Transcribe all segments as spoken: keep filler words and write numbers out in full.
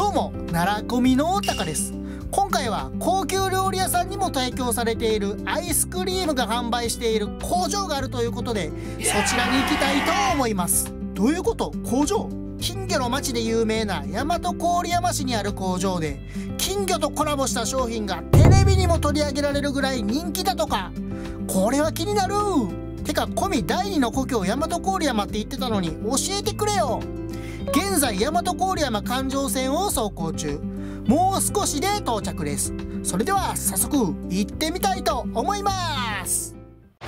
どうも、奈良コミの大高です。今回は高級料理屋さんにも提供されているアイスクリームが販売している工場があるということで、そちらに行きたいと思います。どういうこと？工場？金魚の町で有名な大和郡山市にある工場で、金魚とコラボした商品がテレビにも取り上げられるぐらい人気だとか。これは気になる。てかコミ第二の故郷大和郡山って言ってたのに教えてくれよ。現在大和郡山環状線を走行中。もう少しで到着です。それでは早速行ってみたいと思います。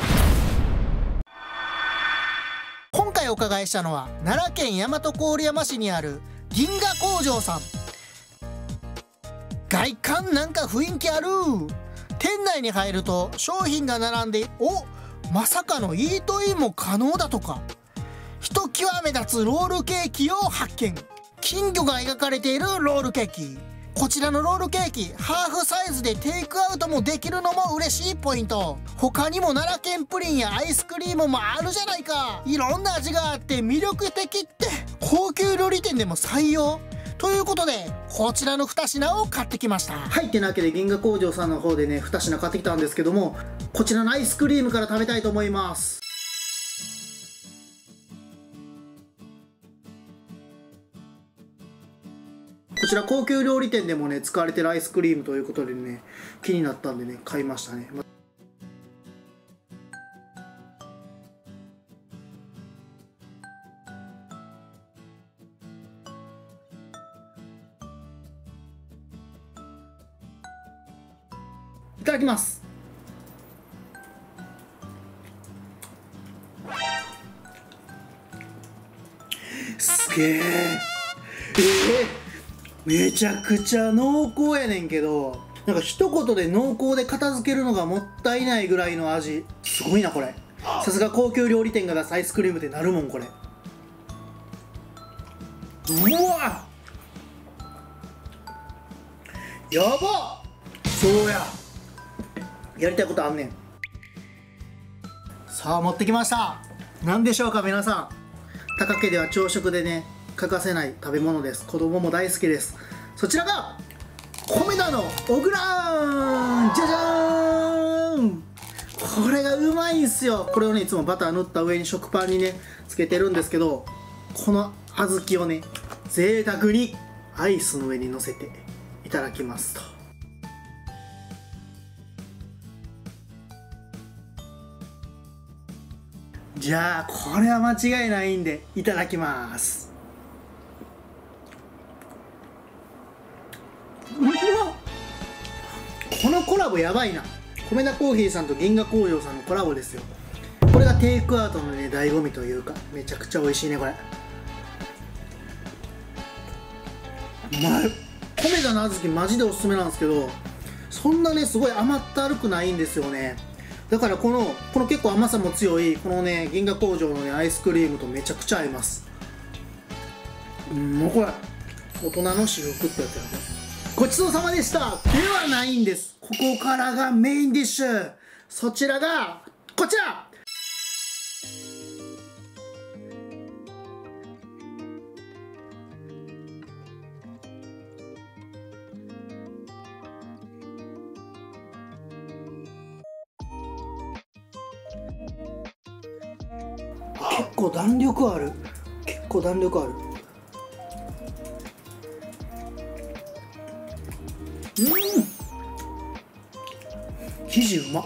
今回お伺いしたのは奈良県大和郡山市にある銀河工場さん。外観なんか雰囲気ある。店内に入ると商品が並んで、お、まさかのイートインも可能だとか。ひときわ目立つロールケーキを発見。金魚が描かれているロールケーキ。こちらのロールケーキ、ハーフサイズでテイクアウトもできるのも嬉しいポイント。他にも奈良県プリンやアイスクリームもあるじゃないか。いろんな味があって魅力的って高級料理店でも採用ということで、こちらのに品を買ってきました。はい、ってなわけで銀河工場さんの方でねに品買ってきたんですけども、こちらのアイスクリームから食べたいと思います。こちら高級料理店でもね使われてるアイスクリームということでね、気になったんでね買いましたね。いただきます。すげえ。えーめちゃくちゃ濃厚やねんけど、なんか一言で濃厚で片付けるのがもったいないぐらいの味。すごいなこれ。さすが高級料理店が出すアイスクリームってなるもんこれ。うわやば。そうや、やりたいことあんねん。さあ持ってきました。何でしょうか皆さん。高家では朝食でね欠かせない食べ物です。子供も大好きです。そちらがコメダのオグラーン。じゃじゃーん。これがうまいんすよ。これをねいつもバター塗った上に食パンにねつけてるんですけど、この小豆をね贅沢にアイスの上に乗せていただきますと。じゃあこれは間違いないんでいただきます。うわ、このコラボやばいな。米田コーヒーさんと銀河工場さんのコラボですよ。これがテイクアウトのね醍醐味というか、めちゃくちゃ美味しいねこれ。うまい。米田の小豆マジでおすすめなんですけど、そんなねすごい甘ったるくないんですよね。だからこのこの結構甘さも強いこのね銀河工場のねアイスクリームとめちゃくちゃ合います。うん、もうこれ大人の至福ってやつやね。ごちそうさまでしたではないんです。ここからがメインディッシュ。そちらがこちら。結構弾力ある。結構弾力ある。うん、生地うまっ。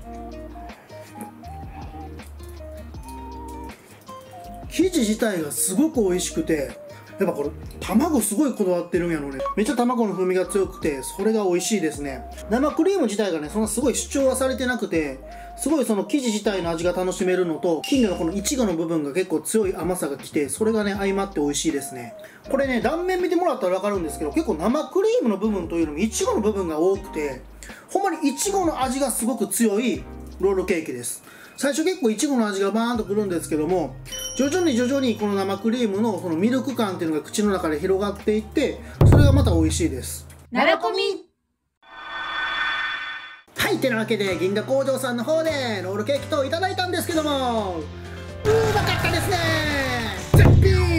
生地自体がすごく美味しくて、やっぱこれ卵すごいこだわってるんやろね。めっちゃ卵の風味が強くてそれが美味しいですね。生クリーム自体がねそんなすごい主張はされてなくて、すごいその生地自体の味が楽しめるのと、金魚のこのイチゴの部分が結構強い甘さがきて、それがね相まって美味しいですね。これね断面見てもらったら分かるんですけど、結構生クリームの部分というのもイチゴの部分が多くて、ほんまにイチゴの味がすごく強いロールケーキです。最初結構イチゴの味がバーンとくるんですけども、徐々に徐々にこの生クリームのそのミルク感っていうのが口の中で広がっていって、それがまた美味しいです。 奈良コミ。 はい、てなわけで銀河工場さんの方でロールケーキといただいたんですけども、うまかったですね。絶品と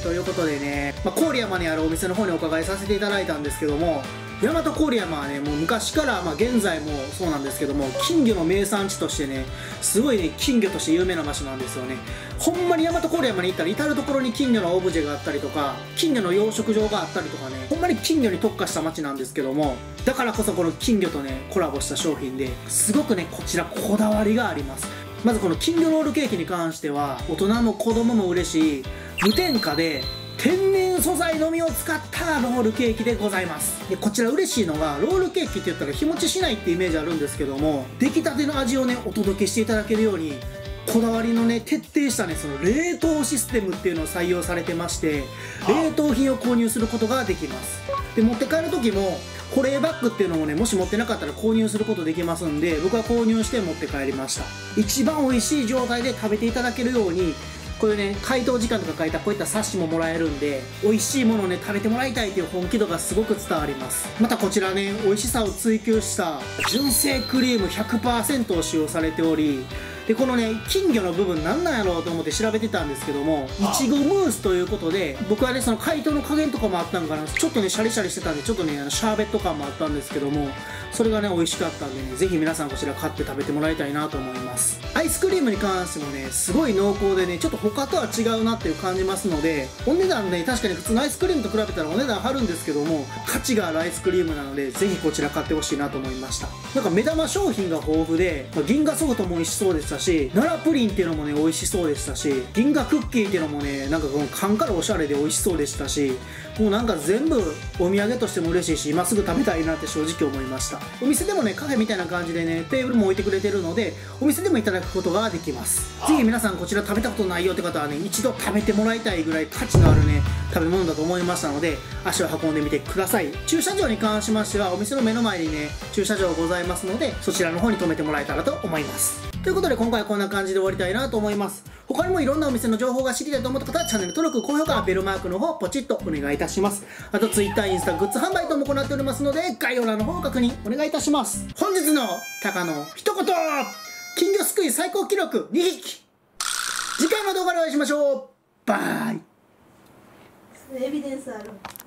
ということでね、まあ、郡山にあるお店の方にお伺いさせていただいたんですけども、大和郡山はね、もう昔から、まあ、現在もそうなんですけども、金魚の名産地としてね、すごいね、金魚として有名な場所なんですよね。ほんまに大和郡山に行ったら至る所に金魚のオブジェがあったりとか、金魚の養殖場があったりとかね、ほんまに金魚に特化した街なんですけども、だからこそこの金魚とね、コラボした商品で、すごくね、こちらこだわりがあります。まずこの金魚ロールケーキに関しては、大人も子供も嬉しい、無添加で、天然素材のみを使ったロールケーキでございます。でこちら嬉しいのが、ロールケーキって言ったら日持ちしないってイメージあるんですけども、出来たての味をねお届けしていただけるように、こだわりのね徹底したねその冷凍システムっていうのを採用されてまして、冷凍品を購入することができます。で持って帰る時も保冷バッグっていうのもね、もし持ってなかったら購入することできますんで、僕は購入して持って帰りました。一番美味しい状態で食べていただけるように、こういうね解凍時間とか書いたこういった冊子ももらえるんで、美味しいものをね食べてもらいたいという本気度がすごく伝わります。またこちらね、美味しさを追求した純正クリーム ひゃくパーセント を使用されており、でこのね金魚の部分なんなんやろうと思って調べてたんですけども、いちごムースということで、僕はねその解凍の加減とかもあったんかな、ちょっとねシャリシャリしてたんで、ちょっとねあのシャーベット感もあったんですけども、それがね美味しかったんでね、ぜひ皆さんこちら買って食べてもらいたいなと思います。アイスクリームに関してもねすごい濃厚でね、ちょっと他とは違うなっていう感じますので、お値段ね確かに普通のアイスクリームと比べたらお値段張るんですけども、価値があるアイスクリームなので、ぜひこちら買ってほしいなと思いました。なんか目玉商品が豊富で、まあ、銀河ソフトも美味しそうでしたし、奈良プリンっていうのもね美味しそうでしたし、銀河クッキーっていうのもねなんかこの缶からおしゃれで美味しそうでしたし、もうなんか全部お土産としても嬉しいし、今すぐ食べたいなって正直思いました。お店でもねカフェみたいな感じでねテーブルも置いてくれてるので、お店でもいただくことができます。ぜひ皆さんこちら食べたことないよって方はね、一度食べてもらいたいぐらい価値のあるね食べ物だと思いましたので、足を運んでみてください。駐車場に関しましてはお店の目の前にね駐車場ございますので、そちらの方に停めてもらえたらと思います。ということで今回はこんな感じで終わりたいなと思います。他にもいろんなお店の情報が知りたいと思った方はチャンネル登録、高評価、ベルマークの方ポチッとお願いいたします。あと Twitter、インスタ、グッズ販売等も行っておりますので、概要欄の方を確認お願いいたします。本日のタカの一言、金魚すくい最高記録にひき。次回の動画でお会いしましょう。バイ。 エビデンスある。